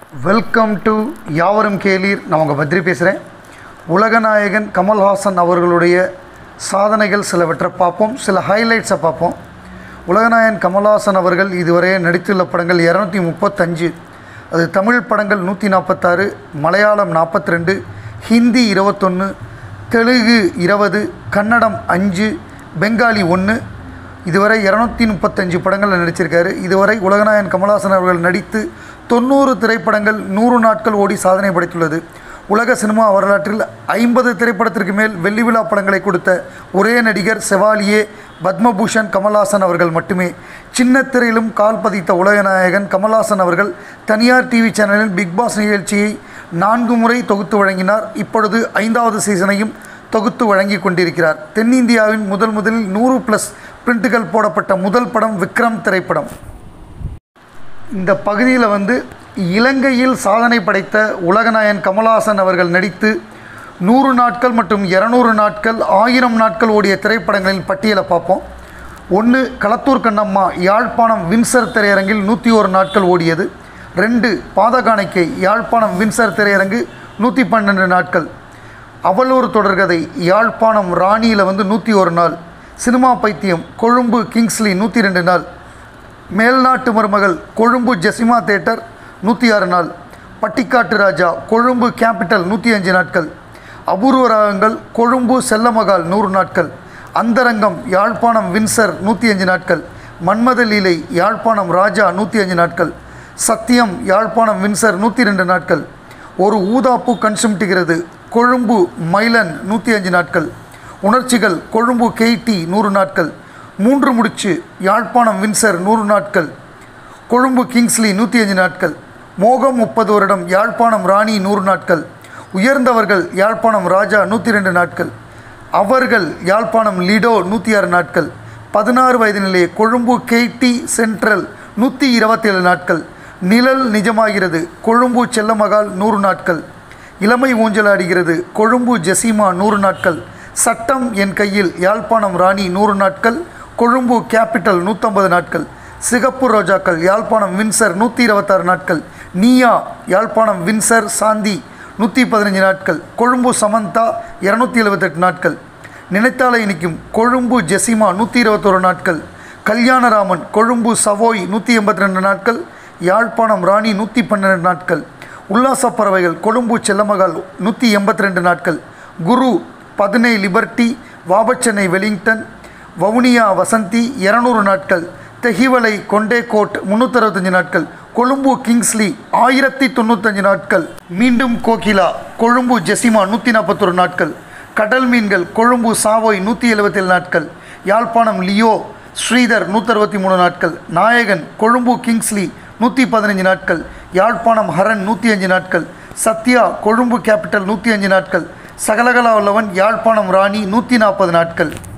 Welcome to யாவரும் கேளீர். நான் உங்கள் பத்ரி பேசுகிறேன். உலகநாயகன் கமல்ஹாசன் அவர்களுடைய சாதனைகள் சிலவற்றை பார்ப்போம், சில ஹைலைட்ஸை பார்ப்போம். உலகநாயகன் கமல்ஹாசன் அவர்கள் இதுவரை நடித்துள்ள படங்கள் 235. அது தமிழ் படங்கள் 146, மலையாளம் 42, ஹிந்தி 21, தெலுங்கு 20, கன்னடம் 5, பெங்காலி 1. இதுவரை 235 படங்களில் நடிச்சிருக்காரு. இதுவரை உலகநாயகன் கமல்ஹாசன் அவர்கள் நடித்து 90 திரைப்படங்கள் 100 நாட்கள் ஓடி சாதனை படைத்துள்ளது. உலக சினிமா வரலாற்றில் 50 திரைப்படத்திற்கு மேல் வெள்ளி விழா படங்களை கொடுத்த ஒரே நடிகர் செவாலியே பத்மபூஷன் கமல்ஹாசன் அவர்கள் மட்டுமே. சின்ன திரையிலும் கால் பதித்த உலகநாயகன் கமல்ஹாசன் அவர்கள் தனியார் டிவி சேனலில் பிக் பாஸ் நிகழ்ச்சியை 4 முறை தொகுத்து வழங்கினார். இப்பொழுது 5வது சீசனையும் தொகுத்து வழங்கி கொண்டிருக்கிறார். தென்னிந்தியாவின் முதலில் 100+ பிரிண்ட்டுகள் போடப்பட்ட முதல் படம் விக்ரம் திரைப்படம். இந்த பகுதியில் இலங்கையில் சாதனை படைத்த உலகநாயகன் கமல்ஹாசன் அவர்கள் நடித்து 100 நாட்கள் மற்றும் 200 நாட்கள் 1000 நாட்கள் ஓடிய திரைப்படங்களின் பட்டியலை பார்ப்போம். 1. களத்தூர் கண்ணம்மா, யாழ்ப்பாணம் வின்சர் திரையரங்கில் 101 நாட்கள் ஓடியது. 2. பாதகாணிக்கை, யாழ்ப்பாணம் வின்சர் திரையரங்கு 112 நாட்கள். அவலூர் தொடர்கதை, யாழ்ப்பாணம் ராணியில் 101 நாள். சினிமா பைத்தியம், கொழும்பு கிங்ஸ்லி 102 நாள். மேல்நாட்டு மருமகள், கொழும்பு ஜெசிமா தேட்டர் 106 நாள். பட்டிக்காட்டு ராஜா, கொழும்பு கேபிட்டல் 105 நாட்கள். அபூர்வ ராகங்கள், கொழும்பு செல்லமகால் 100 நாட்கள். அந்தரங்கம், யாழ்ப்பாணம் வின்சர் 105 நாட்கள். மன்மத லீலை, யாழ்ப்பாணம் ராஜா 105 நாட்கள். சத்தியம், யாழ்ப்பாணம் வின்சர் 102 நாட்கள். ஒரு ஊதாப்பூ கண் சிமிட்டுகிறது, கொழும்பு மைலன் 105 நாட்கள். உணர்ச்சிகள், கொழும்பு கேடி 100 நாட்கள். 3 முடிச்சு, யாழ்ப்பாணம் வின்சர் 100 நாட்கள். கொழும்பு கிங்ஸ்லி 105 நாட்கள். மோகம் 30 வருடம், யாழ்ப்பாணம் ராணி 100 நாட்கள். உயர்ந்தவர்கள், யாழ்ப்பாணம் ராஜா 102 நாட்கள். அவர்கள், யாழ்ப்பாணம் லிடோ 106 நாட்கள். 16 வயது நிலை, கொழும்பு கேடி சென்ட்ரல் 127 நாட்கள். நிழல் நிஜமாகிறது, கொழும்பு செல்லமகால் 100 நாட்கள். இளமை ஊஞ்சலாடுகிறது, கொழும்பு ஜெசிமா 100 நாட்கள். சட்டம் என் கையில், யாழ்ப்பாணம் ராணி 100 நாட்கள். கொழும்பு கேபிட்டல் 150 நாட்கள். சிகப்பு ரோஜாக்கள், யாழ்ப்பாணம் வின்சர் 126 நாட்கள். நீயா, யாழ்ப்பாணம் வின்சர் சாந்தி 115 நாட்கள். கொழும்பு சமந்தா 278 நாட்கள். நினைத்தாலே இனிக்கும், கொழும்பு ஜெசிமா 121 நாட்கள். கல்யாணராமன், கொழும்பு சவோய் 182 நாட்கள். யாழ்ப்பாணம் ராணி 112 நாட்கள். உல்லாச பறவைகள், கொழும்பு செல்லமகால் 182 நாட்கள். குரு, பதுனை லிபர்ட்டி, வாபச்சென்னை வெலிங்டன். வவுனியா வசந்தி 200 நாட்கள். தெஹிவலை கொண்டேகோட் 365 நாட்கள். கொழும்பு கிங்ஸ்லி 1095 நாட்கள். மீண்டும் கோகிலா, கொழும்பு ஜெசிமா 141 நாட்கள். கடல் மீன்கள், கொழும்பு சாவோய் 177 நாட்கள். யாழ்ப்பாணம் லியோ ஸ்ரீதர் 163 நாட்கள். நாயகன், கொழும்பு கிங்ஸ்லி 115 நாட்கள். யாழ்ப்பாணம் ஹரன் 105 நாட்கள். சத்யா, கொழும்பு கேபிட்டல் 105 நாட்கள். சகலகலா உள்ளவன், யாழ்ப்பாணம் ராணி 140 நாட்கள்.